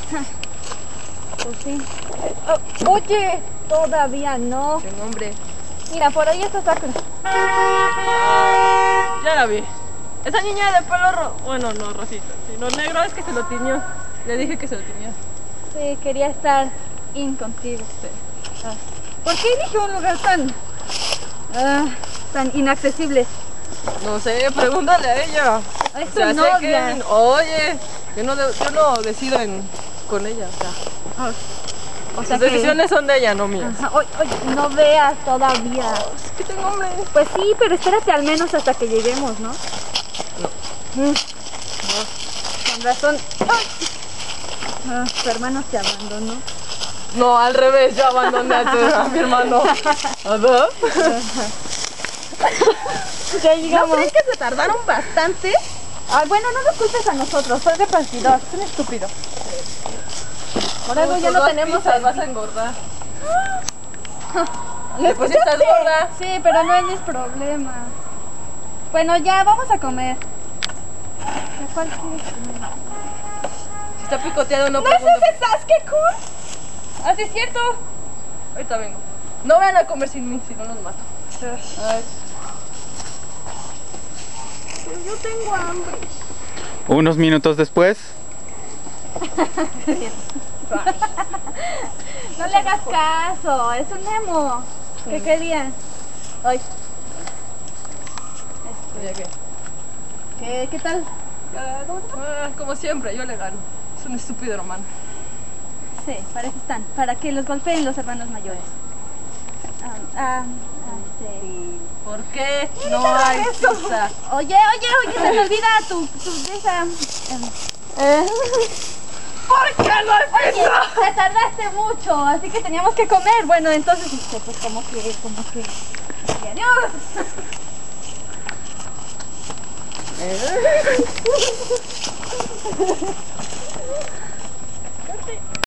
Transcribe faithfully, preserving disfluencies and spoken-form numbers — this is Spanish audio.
Pues sí. Oh, oye, todavía no. Qué nombre. Mira, por ahí está Sakura. Ya la vi. Esa niña de pelo ro... Bueno, no, rosita. Sí, lo negro es que se lo tiñó. Le dije que se lo tiñó. Sí, quería estar in contigo. Sí. Ah. ¿Por qué eligió un lugar tan... ah, tan inaccesible? No sé, pregúntale a ella. Es O tu sea, sé novia. que- Oye, yo no, de- yo no decido en, con ella. O sea, Ah, o sus sea que... decisiones son de ella, no mías. Ajá, oye, oye, no veas todavía. Es que tengo hambre. Pues sí, pero espérate al menos hasta que lleguemos, ¿no? No. Mm. Con razón. ¡Ay! Ah, tu hermano te abandonó. No, al revés, yo abandoné a, tu- a mi hermano. ¿Adá? Ya ¿No llegamos. crees que se tardaron bastante? Ay, bueno, no nos culpes a nosotros, soy repartidor, es un estúpido. Por algo ya no tenemos pizzas, el... vas a engordar. ¿Lo Pues estás escuchaste? gorda. Sí, pero no es mi problema. Bueno, ya, vamos a comer. ¿Cuál quieres comer? Si está picoteado, no ¿No es pregunto. ese Sasuke-kun? Así es cierto. Ahorita vengo. No vayan a comer sin mí, si no los mato. Ay. Pero yo tengo hambre. Unos minutos después. No le hagas caso, es un emo. ¿Qué Sí. quería? Ay, ¿Ya qué? ¿qué, ¿qué tal? Ah, como siempre, yo le gano. Es un estúpido hermano. Sí, para eso están, para que los golpeen los hermanos mayores. Ah, ah, ah, sí. ¿Por qué Mira, no hay eso. pizza? Oye, oye, oye, se me olvida tu, tu de esa. em, eh. ¿Por qué no hay Oye, pizza? te tardaste mucho, así que teníamos que comer. Bueno, entonces, este, pues como que, como que. Y adiós. Eh.